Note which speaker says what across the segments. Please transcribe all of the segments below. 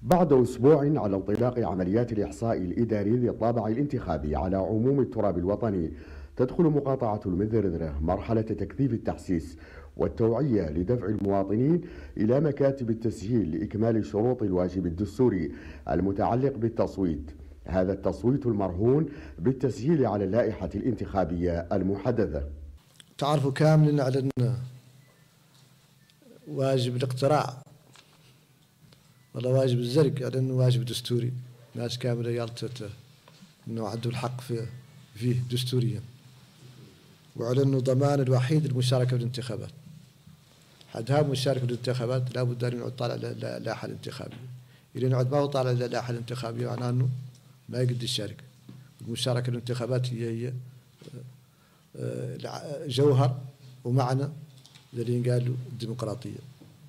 Speaker 1: بعد أسبوع على انطلاق عمليات الإحصاء الإداري للطابع الانتخابي على عموم التراب الوطني، تدخل مقاطعة المذردرة مرحلة تكثيف التحسيس والتوعية لدفع المواطنين إلى مكاتب التسجيل لإكمال شروط الواجب الدستوري المتعلق بالتصويت. هذا التصويت المرهون بالتسجيل على اللائحة الانتخابية المحددة.
Speaker 2: تعرفوا كاملا على أن واجب الاقتراع ولا واجب الزرق على أنه واجب دستوري. ناس كاملة يالتت أنه عنده الحق فيه دستوريا، وعلى أنه ضمان الوحيد المشاركة في الانتخابات. حدها مشاركة في الانتخابات لابد أن نعود طالع اللائحة الانتخابية. إذا نعود ما هو طالع اللائحة الانتخابية معناه أنه ما يقدر يشارك. المشاركة في الانتخابات هي جوهر ومعنى اللي قالوا الديمقراطية،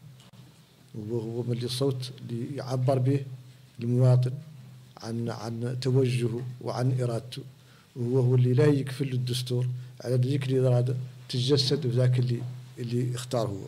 Speaker 2: وهو من الصوت اللي يعبر به المواطن عن توجهه وعن إرادته، وهو اللي لا يكفل الدستور على ذيك الإرادة تتجسد وذاك اللي اختاره هو.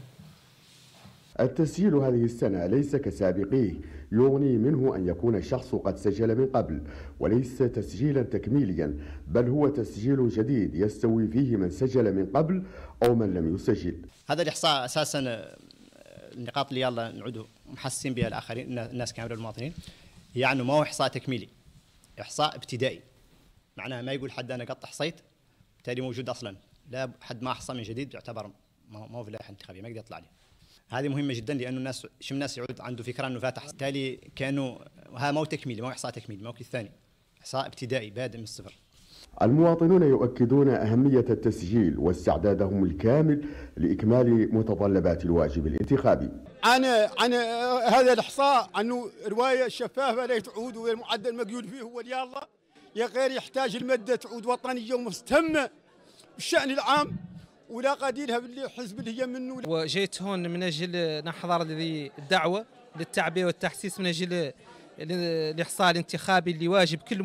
Speaker 1: التسجيل هذه السنة ليس كسابقيه، يغني منه أن يكون الشخص قد سجل من قبل، وليس تسجيلا تكميليا، بل هو تسجيل جديد يستوي فيه من سجل من قبل أو من لم يسجل.
Speaker 3: هذا الإحصاء أساسا النقاط اللي يلا نعودوا محسين بها الآخرين الناس كاملة المواطنين، يعني ما هو إحصاء تكميلي، إحصاء ابتدائي. معناها ما يقول حد أنا قط حصيت بالتالي موجود أصلا، لا، حد ما أحصى من جديد يعتبر ما هو في اللائحة الانتخابية، ما يقدر يطلع عليه. هذه مهمة جدا، لأنه الناس يعود عنده فكرة أنه فاتح، بالتالي كانوا هذا ما هو تكميلي، ما هو إحصاء تكميلي، ما هو الثاني إحصاء ابتدائي بادئ من الصفر.
Speaker 1: المواطنون يؤكدون أهمية التسجيل واستعدادهم الكامل لإكمال متطلبات الواجب الانتخابي.
Speaker 4: عن هذا الإحصاء أنه رواية شفافة لا تعود، والمعدل المقيول فيه هو يلا يا غير يحتاج المادة تعود وطنية ومستمة بالشأن العام، ولا قديرها باللي حزب اللي هي منه.
Speaker 5: وجيت هون من أجل نحضر هذه الدعوة للتعبئة والتحسيس من أجل الإحصاء الانتخابي اللي واجب كل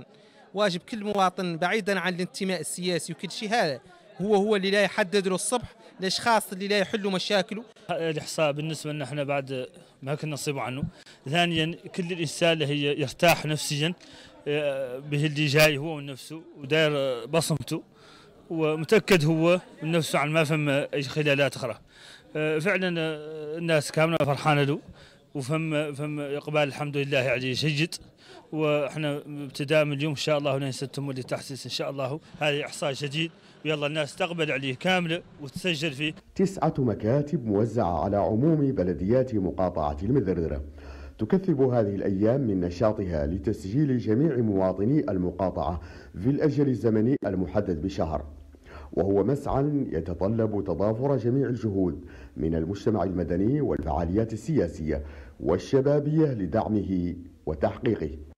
Speaker 5: مواطن بعيدا عن الانتماء السياسي وكل شيء. هذا هو اللي لا يحدد له الصبح الاشخاص اللي لا يحلوا مشاكله.
Speaker 6: الاحصاء بالنسبه لنا احنا بعد ما كنا نصيب عنه. ثانيا كل الانسان اللي هي يرتاح نفسيا به اللي جاي هو من نفسه وداير بصمته ومتاكد هو من نفسه عن ما فهم اي خلالات اخرى. فعلا الناس كامله فرحانه له وفهم اقبال الحمد لله عليه جيد، واحنا ابتداء من اليوم ان شاء الله نستمر للتحسيس ان شاء الله. هذا احصاء جديد ويلا الناس تقبل عليه كامله وتسجل فيه. 9 مكاتب موزعه على عموم بلديات مقاطعه المذردرة تكثف هذه الايام من نشاطها لتسجيل جميع مواطني المقاطعه في الاجل الزمني المحدد بشهر، وهو مسعى يتطلب تضافر جميع الجهود من المجتمع المدني والفعاليات السياسيه والشبابيه لدعمه وتحقيقه.